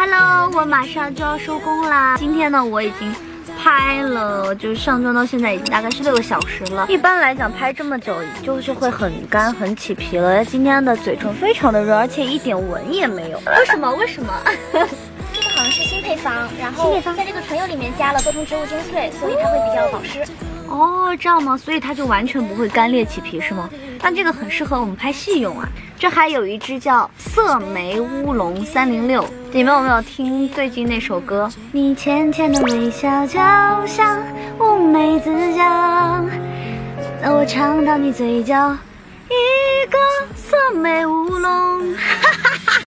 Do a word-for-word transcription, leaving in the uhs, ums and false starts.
Hello， 我马上就要收工啦。今天呢，我已经拍了，就是上妆到现在已经大概是六个小时了。一般来讲，拍这么久就是会很干、很起皮了。今天的嘴唇非常的润，而且一点纹也没有。为什么？为什么？ 这个好像是新配方，然后在这个唇釉里面加了多重植物精粹，所以它会比较保湿。 哦，这样吗？所以它就完全不会干裂起皮是吗？那这个很适合我们拍戏用啊。这还有一支叫色玫乌龙三零六，你们有没有听最近那首歌？你浅浅的微笑就像乌梅子酱，那我尝到你嘴角一个色玫乌龙。